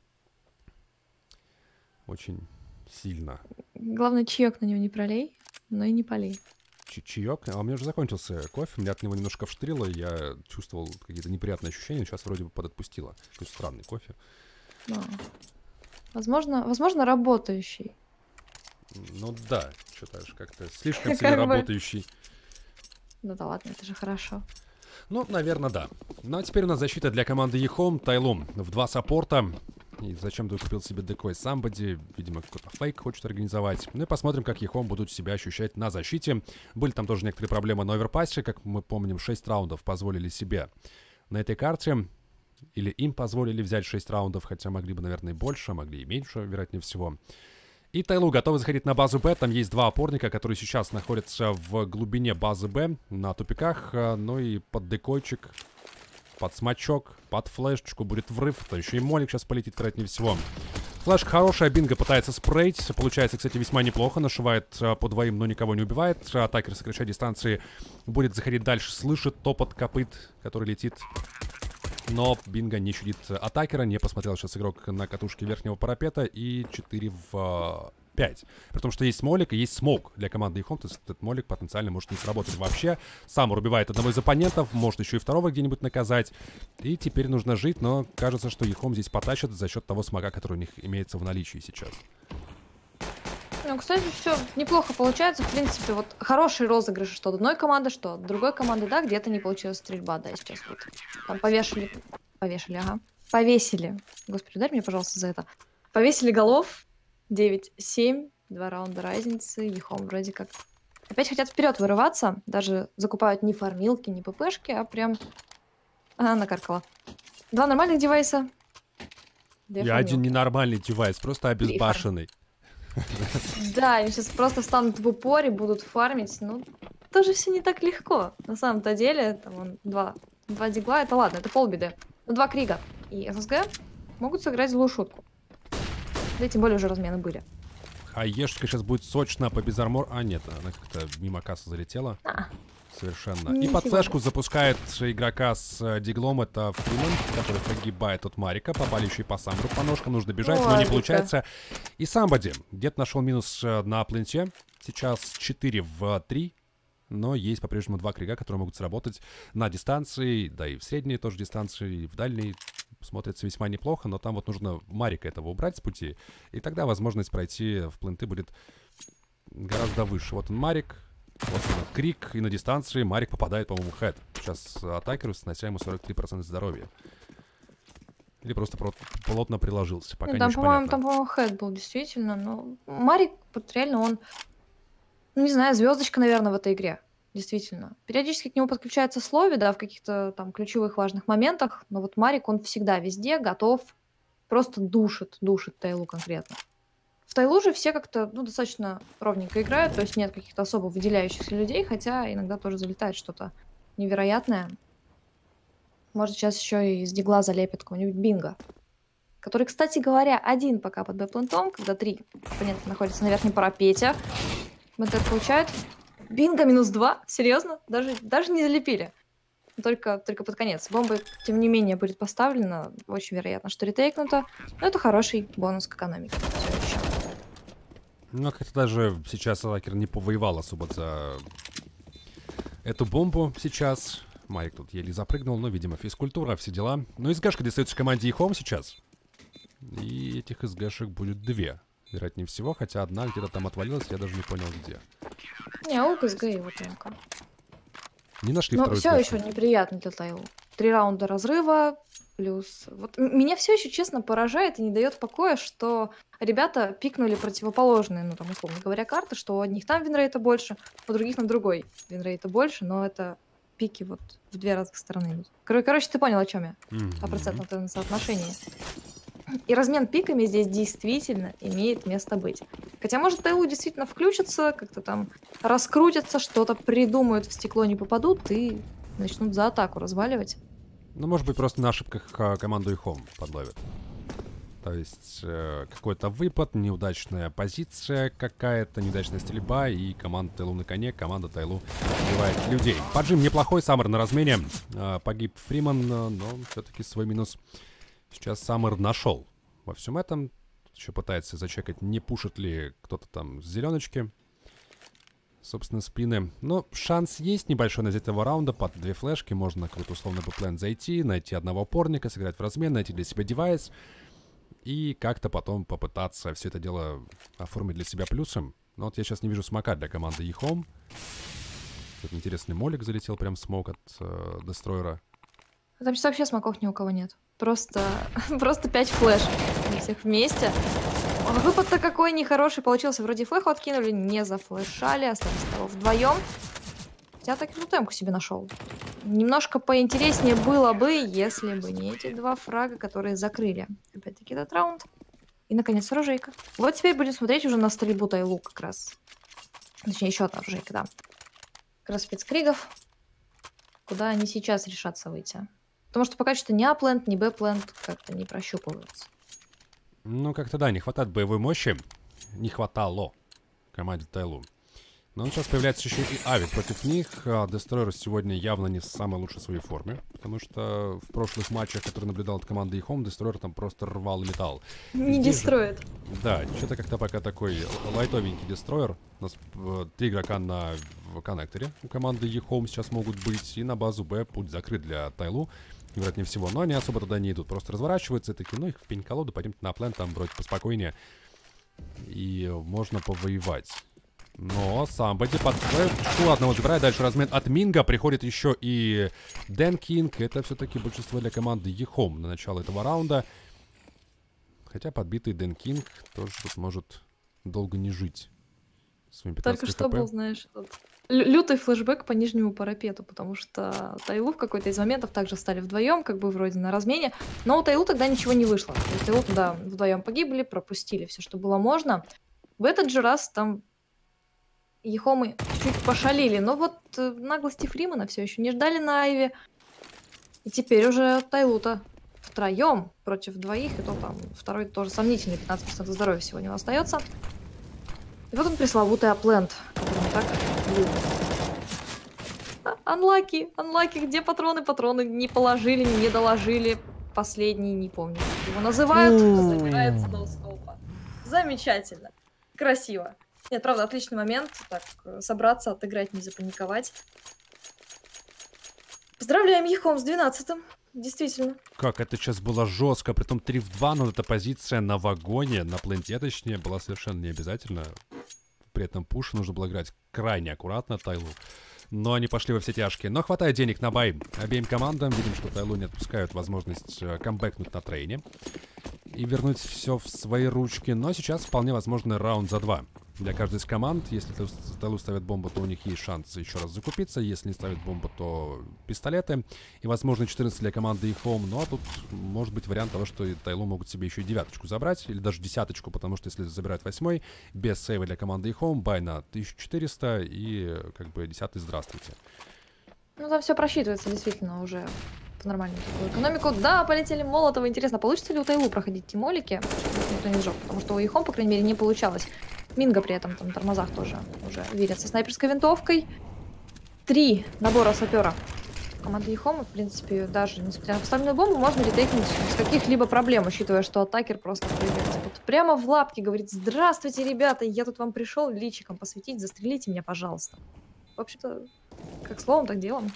очень сильно. Главное, чаек на него не пролей, но и не полей. Ч чаек? А у меня уже закончился кофе, меня от него немножко вштрило, я чувствовал какие-то неприятные ощущения, сейчас вроде бы подотпустило. Какой странный кофе. А. Возможно, возможно, работающий. Ну да, что-то как-то слишком сильно работающий. Ну да ладно, это же хорошо. Ну, наверное, да. Ну, а теперь у нас защита для команды Ехом. Тайлум в два саппорта. И зачем-то купил себе декой Самбади. Видимо, какой-то фейк хочет организовать. Ну и посмотрим, как Ехом будут себя ощущать на защите. Были там тоже некоторые проблемы на оверпассе. Как мы помним, шесть раундов позволили себе на этой карте. Или им позволили взять шесть раундов. Хотя могли бы, наверное, и больше, могли и меньше, вероятнее всего. И Тайлу готовы заходить на базу Б. Там есть два опорника, которые сейчас находятся в глубине базы Б на тупиках. Ну и под декойчик, под смачок, под флешечку будет врыв. То еще и молик сейчас полетит, вероятнее всего. Флешка хорошая, Бинго пытается спрейть. Получается, кстати, весьма неплохо. Нашивает по двоим, но никого не убивает. Атакер, сокращая дистанции, будет заходить дальше. Слышит топот копыт, который летит. Но Бинго не щадит атакера. Не посмотрел сейчас игрок на катушке верхнего парапета. И четыре в пять. При том, что есть молик и есть смоук для команды Ихом. То есть этот молик потенциально может не сработать вообще. Саммер убивает одного из оппонентов. Может еще и второго где-нибудь наказать. И теперь нужно жить. Но кажется, что Ихом здесь потащит за счет того смога, который у них имеется в наличии сейчас. Ну, кстати, все неплохо получается. В принципе, вот хороший розыгрыш, что от одной команды, что от другой команды, да, где-то не получилась стрельба, да, сейчас вот. Там повешали, повешали, ага, повесили. Господи, ударь меня, пожалуйста, за это. Повесили голов, девять семь, два раунда разницы, Ихом вроде как опять хотят вперед вырываться, даже закупают не фармилки, не ППшки, а прям, ага, накаркала. Два нормальных девайса. И один ненормальный девайс, просто обезбашенный. Да, они сейчас просто встанут в упоре, будут фармить. Ну, тоже все не так легко. На самом-то деле, там вон, два, два дигла, это ладно, это полбеды. Но два Крига и ССГ могут сыграть злую шутку. Да и тем более уже размены были. А Ешечка сейчас будет сочно по безармор. А, нет, она как-то мимо кассы залетела. А. Совершенно. Не и под сегодня. флешку запускает игрока с диглом. Это Фриман, который погибает от Марика. Попали еще и по Саммеру по ножкам. Нужно бежать, Ой, но не Вика. получается. И Самбоди где-то нашел минус на пленте. Сейчас четыре в три. Но есть по-прежнему два крига, которые могут сработать на дистанции. Да и в средней тоже дистанции, и в дальней. Смотрится весьма неплохо. Но там вот нужно Марика этого убрать с пути. И тогда возможность пройти в пленты будет гораздо выше. Вот он, Марик. Вот он, крик, и на дистанции Марик попадает, по-моему, в хэт. Сейчас атакеру, снося ему сорок три процента здоровья. Или просто плотно приложился, пока Ну, не там, очень по-моему, понятно. там, по-моему, хэт был, действительно. Но Марик, вот реально, он, ну, не знаю, звездочка, наверное, в этой игре. Действительно. Периодически к нему подключается Слови, да, в каких-то там ключевых важных моментах. Но вот Марик, он всегда везде готов, просто душит, душит Тайлу конкретно. В Тайлу же все как-то, ну, достаточно ровненько играют, то есть нет каких-то особо выделяющихся людей, хотя иногда тоже залетает что-то невероятное. Может, сейчас еще и из дигла залепит какого-нибудь Бинго, который, кстати говоря, один пока под Б-плентом, когда три оппонента находятся на верхнем парапете. БТ получает. Бинго минус два? Серьезно? Даже, даже не залепили. Только, только под конец. Бомба, тем не менее, будет поставлена. Очень вероятно, что ретейкнута. Но это хороший бонус к экономике. Всё еще. Ну, как-то даже сейчас атакер не повоевал особо за эту бомбу сейчас. Марик тут еле запрыгнул, но, видимо, физкультура, все дела. Но СГшка достается команде Ихом сейчас. И этих СГшек будет две, вероятнее всего. Хотя одна где-то там отвалилась, я даже не понял, где. Не, УК, СГ и вот МК. Не нашли Но вторую все флешку. еще неприятно для Тайлу. Три раунда разрыва, плюс... Вот м- меня все еще, честно, поражает и не дает покоя, что ребята пикнули противоположные, ну, там, условно говоря, карты, что у одних там винрейта больше, у других на другой винрейта больше, но это пики вот в две разных стороны идут. Кор- Короче, ты понял, о чем я. О процентном соотношении. И размен пиками здесь действительно имеет место быть. Хотя, может, Тайлу действительно включится, как-то там раскрутится, что-то придумают, в стекло не попадут и начнут за атаку разваливать. Ну, может быть, просто на ошибках а, команду Ихом подловят. То есть, э, какой-то выпад, неудачная позиция какая-то, неудачная стрельба, и команда Тайлу на коне, команда Тайлу убивает людей. Поджим неплохой, Саммер на размене. Э, погиб Фриман, но все-таки свой минус сейчас Саммер нашел. Во всем этом еще пытается зачекать, не пушит ли кто-то там с зеленочки. Собственно, спины. Но шанс есть небольшой на этого раунда. Под две флешки можно на какой-то условный бэплен зайти, найти одного опорника, сыграть в размен, найти для себя девайс. И как-то потом попытаться все это дело оформить для себя плюсом. Но вот я сейчас не вижу смока для команды Ихом. Тут интересный молик залетел, прям смок от э, дестройера. Там сейчас вообще смоков ни у кого нет. Просто, просто пять флешек. Они всех вместе. Выпад-то какой нехороший получился. Вроде флеху откинули, не зафлешали, остались того вдвоем. Хотя так и темку себе нашел. Немножко поинтереснее было бы, если бы не эти два фрага, которые закрыли. Опять-таки этот раунд. И, наконец, оружейка. Вот теперь будем смотреть уже на стрельбу Тайлу как раз. Точнее, еще одна оружейка, да. Как раз спецкригов. Куда они сейчас решатся выйти. Потому что пока что ни А-плент, ни Б-плент как-то не прощупываются. Ну, как-то да, не хватает боевой мощи. Не хватало команде Тайлу. Но он сейчас появляется еще и Авид против них. А Дестройер сегодня явно не в самой лучшей своей форме. Потому что в прошлых матчах, которые наблюдал от команды Ихом, Дестройер там просто рвал и металл. Не дестроит. Да, что-то как-то пока такой лайтовенький Дестройер. У нас э, три игрока на в коннекторе у команды Ихом сейчас могут быть. И на базу Б путь закрыт для Тайлу. Вероятнее всего. Но они особо туда не идут. Просто разворачиваются и такие, ну их в пень-колоду, пойдемте на план, там вроде поспокойнее. И можно повоевать. Но Самбоди под флешку одного забирает. Дальше размен от Минга. Приходит еще и Дэн Кинг. Это все-таки большинство для команды Ихом на начало этого раунда. Хотя подбитый Дэн Кинг тоже тут может долго не жить. Только что был, знаешь, лютый флешбэк по нижнему парапету, потому что Тайлу в какой-то из моментов также стали вдвоем, как бы вроде на размене, но у Тайлу тогда ничего не вышло. То есть Тайлу туда вдвоем погибли, пропустили все, что было можно. В этот же раз там Ихомы чуть пошалили, но вот наглости Фримана все еще не ждали на Айве. И теперь уже Тайлу-то втроем против двоих, и то там второй тоже сомнительный, пятнадцать процентов здоровья всего у него остается. И вот он пресловутый аплент, который он так любит. Анлаки, анлаки, где патроны? Патроны не положили, не доложили. Последний, не помню, как его называют. Забирает с ноускопа. Замечательно. Красиво. Нет, правда, отличный момент. Так, собраться, отыграть, не запаниковать. Поздравляем Ихом с двенадцатым. Действительно. Как это сейчас было жестко, притом три в два, но эта позиция на вагоне, на пленте точнее, была совершенно не обязательно. При этом пуш нужно было играть крайне аккуратно Тайлу. Но они пошли во все тяжкие. Но хватает денег на бай обеим командам. Видим, что Тайлу не отпускают возможность камбэкнуть на трейне и вернуть все в свои ручки. Но сейчас вполне возможный раунд за два для каждой из команд. Если Тайлу ставит бомбу, то у них есть шанс еще раз закупиться. Если не ставит бомбу, то пистолеты. И, возможно, четырнадцать для команды Ихом. Ну, а тут может быть вариант того, что Тайлу могут себе еще и девяточку забрать. Или даже десяточку, потому что если забирать восьмой, без сейва для команды Ихом, бай на тысячу четыреста и как бы десятый здравствуйте. Ну, там все просчитывается действительно уже в нормальную такую экономику. Да, полетели Молотовы. Интересно, получится ли у Тайлу проходить тимолики? Никто не сжег, потому что у Ихом, по крайней мере, не получалось. Минга при этом там на тормозах тоже уже видится снайперской винтовкой. Три набора сапера. Команда Ихома, в принципе, даже несмотря на поставленную бомбу, можно ретейкнуть без каких-либо проблем, учитывая, что атакер просто прыгает вот прямо в лапки, говорит: здравствуйте, ребята, я тут вам пришел личиком посветить, застрелите меня, пожалуйста. В общем-то, как словом, так делом.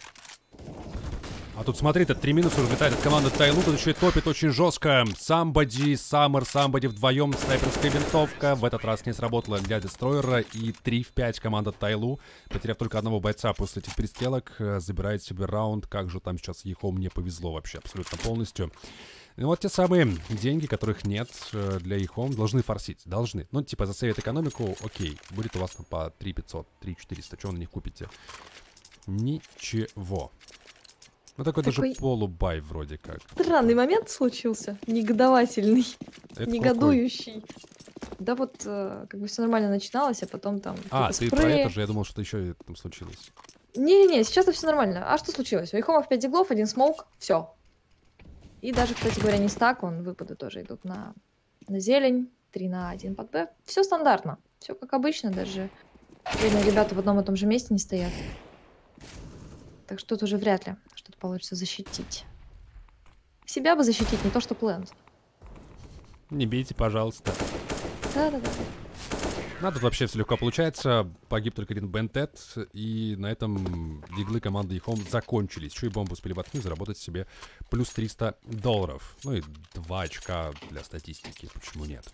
А тут смотри, тут три минуса уже летает от команды Тайлу, тут еще и топит очень жестко. Самбоди, Саммер, Самбоди вдвоем, снайперская винтовка. В этот раз не сработала для Дестройера. И три в пять команда Тайлу, потеряв только одного бойца после этих перестрелок, забирает себе раунд. Как же там сейчас Ихом не повезло вообще абсолютно полностью. И вот те самые деньги, которых нет для Ихом, должны форсить. Должны. Ну, типа, засейвит экономику, окей. Будет у вас там по три пятьсот, три четыреста. Что вы на них купите? Ничего. Ну, такой, такой даже полубай вроде как. Странный момент случился. Негодовательный. Это негодующий. Какой? Да вот, э, как бы все нормально начиналось, а потом там... А, ты спрей... про это же, я думал, что еще там случилось. Не-не-не, сейчас все нормально. А что случилось? У Ихомов пять диглов, один смоук, все. И даже, кстати говоря, не стак, он выпады тоже идут на, на зелень. три на один под Б. Все стандартно. Все как обычно, даже видно, ребята в одном и том же месте не стоят. Так что тут уже вряд ли что-то получится защитить. Себя бы защитить, не то что плент. Не бейте, пожалуйста. Да-да-да. Ну, тут вообще все легко получается. Погиб только один Бентед. И на этом диглы команды Ихом закончились. Еще и бомбу успели воткнуть, заработать себе плюс триста долларов. Ну и два очка для статистики. Почему нет?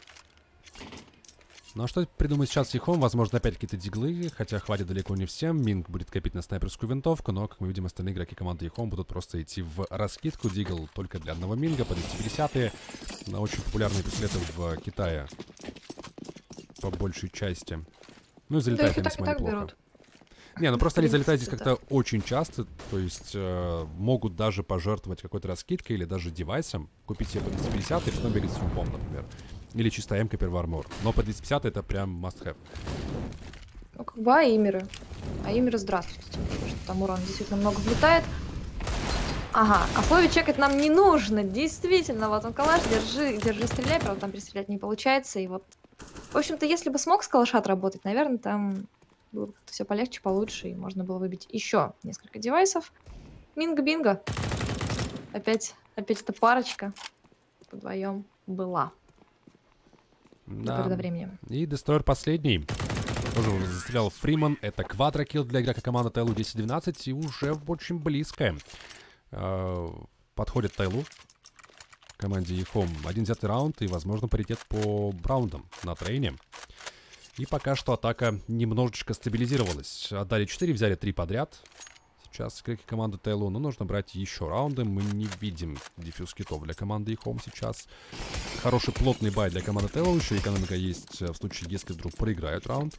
Ну а что придумать сейчас Ихом? Возможно, опять какие-то диглы, хотя хватит далеко не всем. Минг будет копить на снайперскую винтовку, но, как мы видим, остальные игроки команды Ихом будут просто идти в раскидку. Дигл только для одного Минга, по двести пятидесятые. На очень популярные пистолеты в Китае. По большей части. Ну и залетают они весьма неплохо. Не, ну просто они залетают здесь как-то очень часто. То есть э, могут даже пожертвовать какой-то раскидкой или даже девайсом, купить себе по двести пятьдесят и потом бегать с юмпом, например. Или чисто М-ка первый армор. Но по двести пятьдесят это прям must-have. Ну, как бы аимеры. Аимеры, здравствуйте. Тем более, что там урон действительно много влетает. Ага, а Флови чекать нам не нужно. Действительно, вот он калаш, держи, держи, стреляй. Правда, там перестрелять не получается. И вот, в общем-то, если бы смог с калаша отработать, наверное, там было бы все полегче, получше. И можно было выбить еще несколько девайсов. Минго-бинго. Опять, опять эта парочка вдвоем была. До поры до времени. И Дестройер последний. Тоже уже застрелял Фриман. Это квадрокилл для игрока команды Тайлу десять двенадцать. И уже очень близко. Подходит Тайлу. Команде Ехом. Один взятый раунд и, возможно, паритет по раундам на трейне. И пока что атака немножечко стабилизировалась. Отдали четыре, взяли три подряд. Сейчас игроки команды Тайлу. Но нужно брать еще раунды. Мы не видим дефьюз китов для команды Ехом сейчас. Хороший плотный бай для команды Тайлу. Еще экономика есть в случае, если вдруг проиграют раунд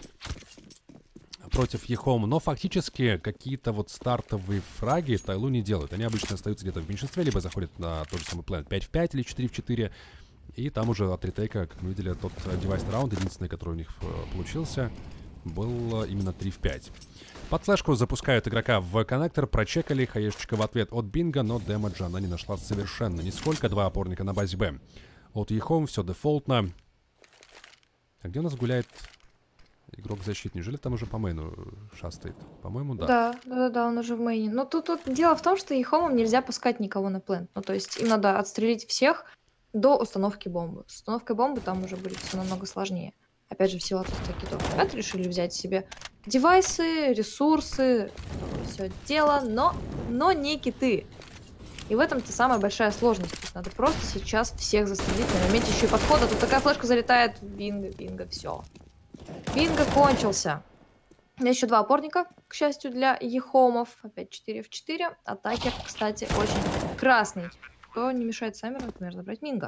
против Ехом. Но фактически какие-то вот стартовые фраги Тайлу не делают. Они обычно остаются где-то в меньшинстве, либо заходят на тот же самый план пять в пять или четыре в четыре. И там уже от ретейка, как мы видели, тот девайсный раунд, единственный, который у них получился, был именно три в пять. Под флешку запускают игрока в коннектор, прочекали, хаешечка в ответ от Бинго, но дэмэджа она не нашла совершенно нисколько. Два опорника на базе Б. От Ехом все дефолтно. А где у нас гуляет игрок защиты? Неужели там уже по мейну шастает? По-моему, да. Да, да, да, да, он уже в мейне. Но тут, тут дело в том, что Ехомом нельзя пускать никого на плент. Ну, то есть им надо отстрелить всех до установки бомбы. С установкой бомбы там уже будет все намного сложнее. Опять же, в силу отсутствия китов. Ребята решили взять себе девайсы, ресурсы, все дело, но, но не киты. И в этом-то самая большая сложность. То есть надо просто сейчас всех застрелить на моменте еще и подхода. Тут такая флешка залетает. Бинго, бинго, все. Бинго кончился. У меня еще два опорника, к счастью, для Ехомов. Опять четыре в четыре. Атакер, кстати, очень красный. Кто не мешает Саммеру, например, забрать Минго.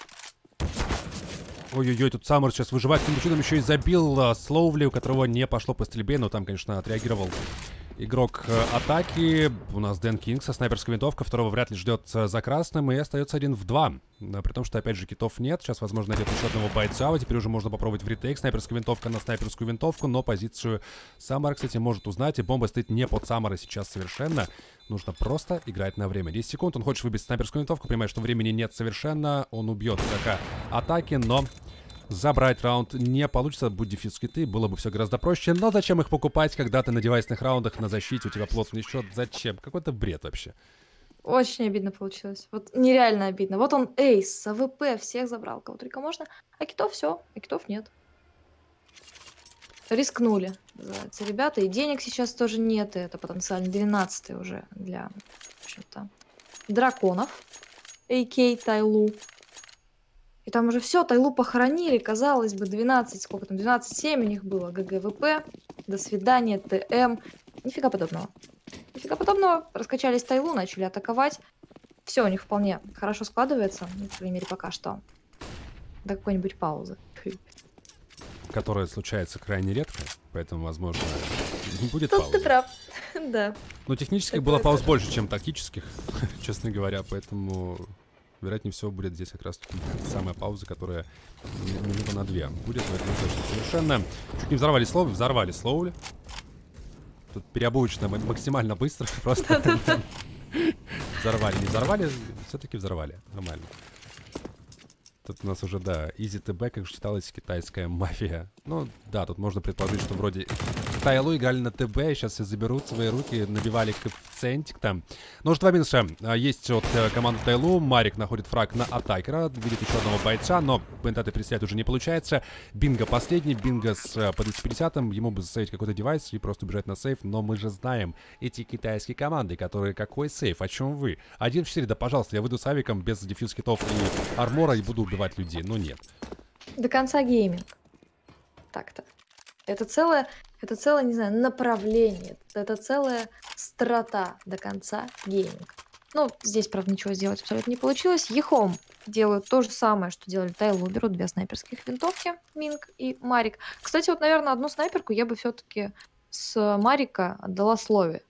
Ой-ой-ой, тут Саммер сейчас выживает. Каким-то чудом еще и забил а, Слоувли, у которого не пошло по стрельбе, но там, конечно, отреагировал игрок э, атаки. У нас Дэн Кинг со снайперской винтовкой. Второго вряд ли ждет э, за красным. И остается один в два. Да, при том, что, опять же, китов нет. Сейчас, возможно, найдет еще одного бойца. А теперь уже можно попробовать в ретейк. Снайперская винтовка на снайперскую винтовку. Но позицию Саммера, кстати, может узнать. И бомба стоит не под Саммера сейчас совершенно. Нужно просто играть на время. десять секунд. Он хочет выбить снайперскую винтовку. Понимает, что времени нет совершенно. Он убьет игрока атаки, но забрать раунд не получится, будь дефьюз киты, было бы все гораздо проще. Но зачем их покупать, когда ты на девайсных раундах, на защите, у тебя плотный счет? Зачем? Какой-то бред вообще. Очень обидно получилось. Вот нереально обидно. Вот он эйс, АВП, всех забрал, кого только можно. А китов все, а китов нет. Рискнули, называется, ребята. И денег сейчас тоже нет. И это потенциально двенадцатый уже для, в общем-то, драконов. эй кей Тайлу. И там уже все, Тайлу похоронили, казалось бы, двенадцать, сколько там, двенадцать семь у них было, ГГВП, до свидания, ТМ, нифига подобного. Нифига подобного, раскачались Тайлу, начали атаковать, все у них вполне хорошо складывается, ну, по крайней мере, пока что, до какой-нибудь паузы. Которая случается крайне редко, поэтому, возможно, не будет Тут паузы. ты прав, да. Но технических было пауз больше, чем тактических, честно говоря, поэтому... Вероятнее всего, будет здесь как раз самая пауза, которая минута на две будет. В этом точно совершенно. Чуть не взорвали Слоули, взорвали Слоули. Тут переобувочно максимально быстро. Просто взорвали, не взорвали, все-таки взорвали. Нормально. Тут у нас уже, да, Easy ти би, как же читалась китайская мафия. Ну, да, тут можно предположить, что вроде Тайлу играли на ТБ, сейчас все заберут в свои руки, набивали коэффициентик там. Но уже два минуса есть от команды Тайлу. Марик находит фраг на атакера, видит еще одного бойца, но бентаты пристрелять уже не получается. Бинго последний, Бинго с по двести пятидесятым, ему бы засейвить какой-то девайс и просто убежать на сейф, но мы же знаем эти китайские команды, которые какой сейф, о чем вы? один в четыре, да пожалуйста, я выйду с авиком без дефьюз китов и армора и буду убивать людей, но нет. До конца гейминг. Так-то. Это целое, это целое, не знаю, направление. Это целая страта до конца гейминг. Ну, здесь, правда, ничего сделать абсолютно не получилось. Ехом делают то же самое, что делали Тайлу. Берут две снайперских винтовки, Минг и Марик. Кстати, вот, наверное, одну снайперку я бы все-таки с Марика отдала Слове.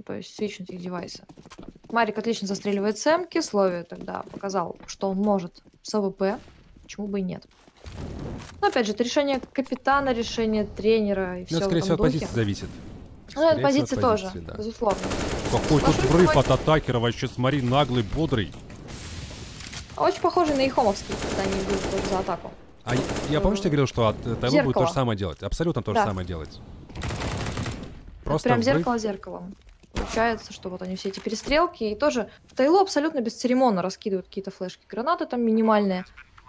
то есть свичнуть их девайсы. Марик отлично застреливает с эмки, Слови тогда показал, что он может с АВП, почему бы и нет. Но опять же, это решение капитана, решение тренера и все. Ну, скорее всего, от позиции зависит. Ну, от позиции тоже, да. Безусловно. Какой тут взрыв от атакера, вообще, смотри, наглый, бодрый. Очень похожий на ихомовский, когда они будут тоже за атаку. А я, я помню, что я говорил, что от Тайлу будет то же самое делать. Абсолютно то же да. самое делать. Просто прям взрыв... зеркало зеркалом. Получается, что вот они все эти перестрелки. И тоже Тайлу абсолютно бесцеремонно раскидывают какие-то флешки, гранаты там минимальные.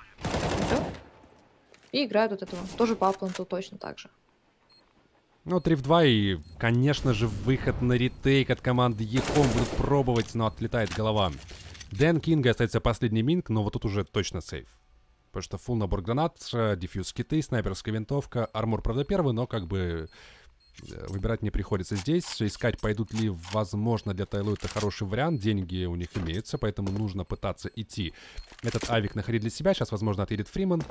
И играют от этого. Тоже по апланту точно так же. Ну, три в два и, конечно же, выход на ретейк от команды Ехом будут пробовать, но отлетает голова. Дэн Кинга остается последний минг, но вот тут уже точно сейф. Потому что фулл набор гранат, дефьюз киты, снайперская винтовка, армор, правда, первый, но как бы выбирать не приходится здесь. Искать, пойдут ли, возможно, для Тайлу это хороший вариант. Деньги у них имеются, поэтому нужно пытаться идти. Этот авик находить для себя. Сейчас, возможно, отъедет Фриман.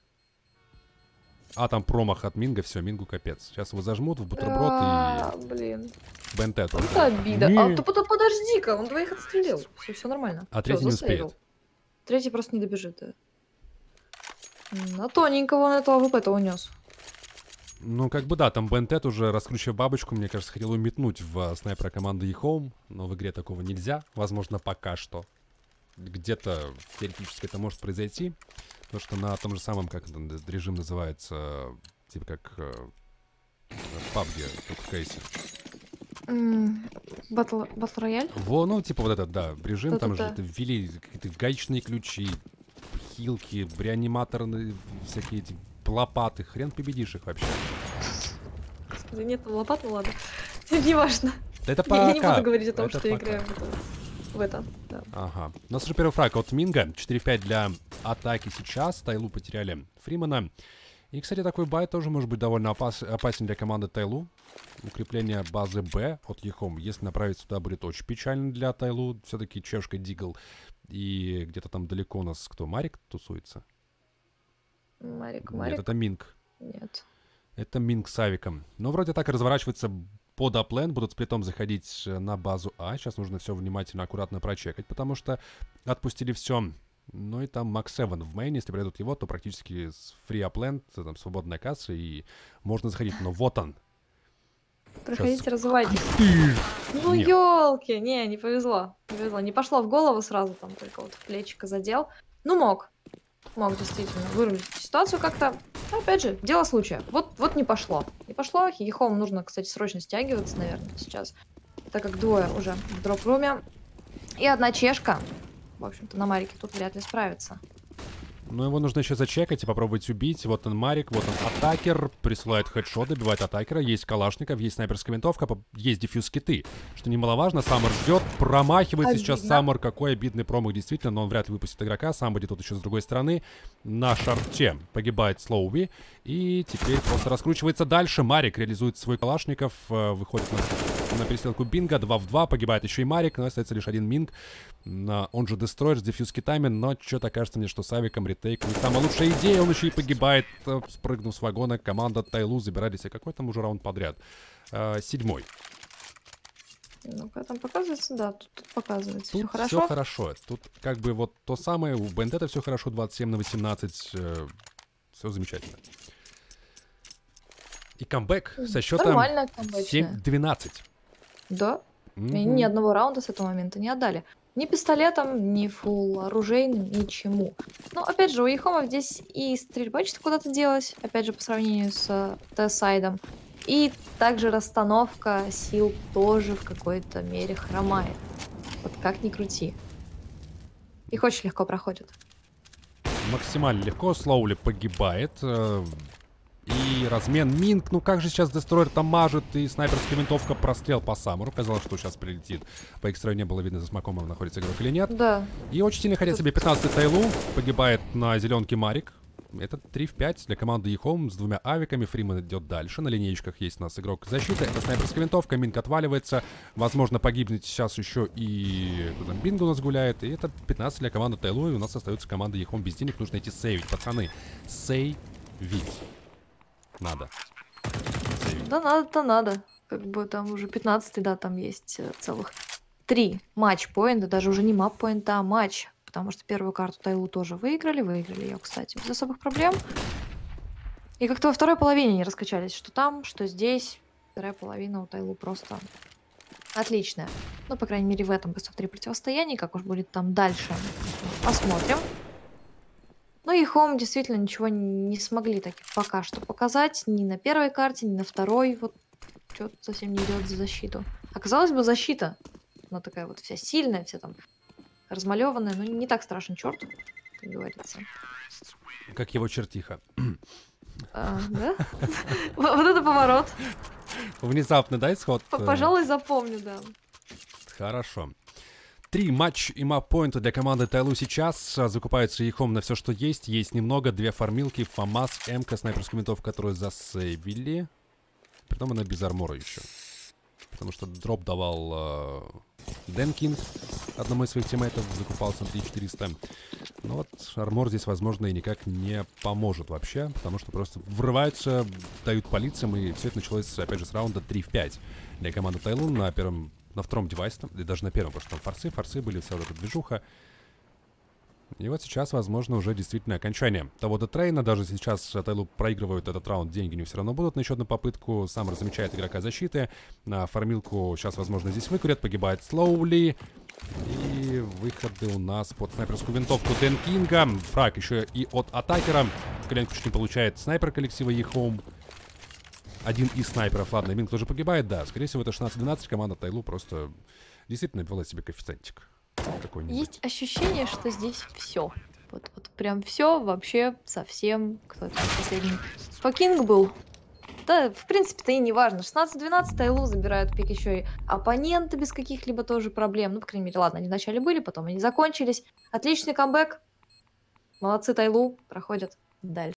А там промах от Минга, все, Мингу капец. Сейчас его зажмут в бутерброд а, и... блин. БНТ тоже. Это обида. А, то подожди-ка, он двоих отстрелил. Все, все нормально. А третий не успеет. Третий просто не добежит, да. На тоненького он этого ВП-то унес. Ну, как бы да, там БНТ уже, раскручивая бабочку, мне кажется, хотел уметнуть в снайпера команды Ехом, но в игре такого нельзя, возможно, пока что. Где-то теоретически это может произойти, потому что на том же самом, как этот режим называется, типа как э, в пабге, только в кейсе. Батл рояль? Во, ну, типа вот этот, да, режим, там же да. ввели какие-то гаечные ключи, хилки, реаниматорные всякие эти лопаты. Хрен победишь их вообще. Господи, нет лопат, ну ладно. Не важно. Это пока. Я не буду говорить о том, это что я пока. играю в это. В это да. Ага. У нас уже первый фраг от Минга. четыре в пять для атаки сейчас. Тайлу потеряли Фримана. И, кстати, такой бай тоже может быть довольно опас опасен для команды Тайлу. Укрепление базы Б от Ехом. Если направить сюда, будет очень печально для Тайлу. Все-таки Чешка, Дигл. И где-то там далеко у нас кто? Марик тусуется? Марик, Марик. Нет, это Минг. Нет. Это Минг с авиком. Но вроде так и разворачивается под аплен. Будут сплитом заходить на базу А. Сейчас нужно все внимательно, аккуратно прочекать, потому что отпустили все. Ну и там Макс Севен в мейне. Если придут его, то практически с фри аплен, там свободная касса, и можно заходить. Но вот он. Проходите, Сейчас... разувайтесь. Ну елки, не, не повезло. Не повезло. Не пошло в голову сразу, там только вот в плечико задел. Ну мог. Мог действительно вырулить ситуацию как-то. Но, опять же, дело случая. Вот, вот не пошло. Не пошло. Ехом нужно, кстати, срочно стягиваться, наверное, сейчас. Так как двое уже в дроп-руме. И одна чешка. В общем-то, на Марике тут вряд ли справится. Ну, его нужно еще зачекать и попробовать убить. Вот он Марик, вот он атакер. Присылает хедшот, добивает атакера. Есть калашников, есть снайперская винтовка, есть дефьюз киты. Что немаловажно, Саммер ждет, промахивается. Обидно. Сейчас Саммер, какой обидный промах действительно, но он вряд ли выпустит игрока. Сам будет тут еще с другой стороны. На шарте погибает Слоуви. И теперь просто раскручивается дальше. Марик реализует свой калашников, выходит на, на перестрелку Бинга. два в два, погибает еще и Марик, но остается лишь один Минг. Он же Дестройер с дефьюз китами, но что-то кажется мне, что с авиком ретейк не самая лучшая идея. Он еще и погибает, спрыгнув с вагона. Команда Тайлу забирали себе какой там уже раунд подряд. А, седьмой. Ну-ка, там показывается, да, тут, тут показывается. Тут все хорошо. Все хорошо. Тут как бы вот то самое, у БНТ все хорошо, двадцать семь на восемнадцать. Э, все замечательно. И камбэк со счетом семь двенадцать. Да. Mm-hmm. И ни одного раунда с этого момента не отдали. Ни пистолетом, ни фулл оружейным, ничему. Но опять же, у Ехомов здесь и стрельба что-то куда-то делась, опять же, по сравнению с Т-сайдом. И также расстановка сил тоже в какой-то мере хромает. Вот как ни крути. Их очень легко проходят. Максимально легко. Слоули погибает. И размен Минг. Ну как же сейчас Дестройер там мажет. И снайперская винтовка, прострел по Саммеру. Казалось, что сейчас прилетит. По экстраю не было видно, за смоком находится игрок или нет. Да. И очень сильно хотят себе пятнадцатый Тайлу. Погибает на зеленке Марик. Это три в пять для команды Ехом с двумя авиками. Фриман идет дальше. На линеечках есть у нас игрок защиты. Это снайперская винтовка. Минг отваливается. Возможно, погибнет сейчас еще и там Бинго у нас гуляет. И это пятнадцать для команды Тайлу. И у нас остается команда Ехом без денег. Нужно идти сейвить. Пацаны, сейвить. Надо. Сейвить. Да надо-то надо. как бы там уже пятнадцатый, да, там есть э, целых три матч-поинта, даже уже не мап-поинта, а матч. Потому что первую карту Тайлу тоже выиграли. Выиграли ее, кстати, без особых проблем. И как-то во второй половине не раскачались, что там, что здесь. Вторая половина у Тайлу просто отличная. Ну, по крайней мере, в этом бест оф три противостоянии. Как уж будет там дальше, посмотрим. Ну и Home действительно ничего не смогли таки пока что показать. Ни на первой карте, ни на второй. Вот что-то совсем не идет за защиту. Оказалось бы, защита. Она такая вот вся сильная, вся там размалеванная. Но не так страшен черт, как говорится. Как его чертиха. А, да? Вот это поворот. Внезапно, да, исход? Пожалуй, запомню, да. Хорошо. Три матч и мап-поинта для команды Тайлу сейчас. Закупается Ехом на все, что есть. Есть немного. Две фармилки, ФАМАС, МК, снайперскую винтовку, которую засейвили. Притом она без армора еще. Потому что дроп давал э, Дэн Кинг одному из своих тиммейтов. Закупался на три тысячи четыреста. Но вот армор здесь, возможно, и никак не поможет вообще. Потому что просто врываются, дают по лицам. И все это началось, опять же, с раунда три в пять для команды Тайлу на первом... На втором девайсе, и даже на первом, потому что там форсы, форсы были, вся вот эта движуха. И вот сейчас, возможно, уже действительно окончание того-то трейна. Даже сейчас Тайлу проигрывают этот раунд, деньги не все равно будут на еще одну попытку. Сам размечает игрока защиты. На фармилку сейчас, возможно, здесь выкурят. Погибает Слоули. И выходы у нас под снайперскую винтовку Дэн Кинга. Фраг еще и от атакера. Коленку чуть не получает снайпер коллектива Ехом. Один из снайперов, ладно, Минг тоже погибает, да. Скорее всего, это шестнадцать двенадцать, команда Тайлу просто действительно ввела себе коэффициентик какой-нибудь. Есть ощущение, что здесь все. Вот, вот прям все вообще совсем. Кто это последний? Факинг был. Да, в принципе-то и не важно. шестнадцать двенадцать Тайлу забирают пик еще и оппоненты без каких-либо тоже проблем. Ну, по крайней мере, ладно, они вначале были, потом они закончились. Отличный камбэк. Молодцы Тайлу, проходят дальше.